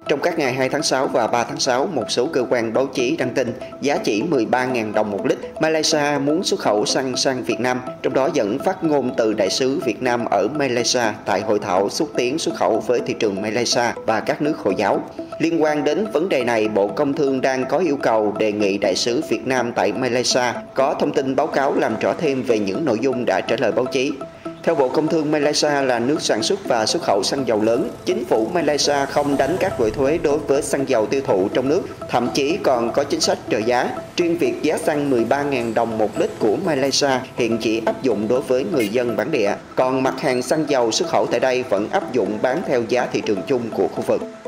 Trong các ngày 2 tháng 6 và 3 tháng 6, một số cơ quan báo chí đăng tin giá chỉ 13.000 đồng một lít, Malaysia muốn xuất khẩu xăng sang Việt Nam, trong đó dẫn phát ngôn từ Đại sứ Việt Nam ở Malaysia tại hội thảo xúc tiến xuất khẩu với thị trường Malaysia và các nước Hồi giáo. Liên quan đến vấn đề này, Bộ Công Thương đang có yêu cầu đề nghị Đại sứ Việt Nam tại Malaysia có thông tin báo cáo làm rõ thêm về những nội dung đã trả lời báo chí. Theo Bộ Công Thương, Malaysia là nước sản xuất và xuất khẩu xăng dầu lớn. Chính phủ Malaysia không đánh các loại thuế đối với xăng dầu tiêu thụ trong nước, thậm chí còn có chính sách trợ giá. Riêng việc giá xăng 13.000 đồng một lít của Malaysia hiện chỉ áp dụng đối với người dân bản địa, còn mặt hàng xăng dầu xuất khẩu tại đây vẫn áp dụng bán theo giá thị trường chung của khu vực.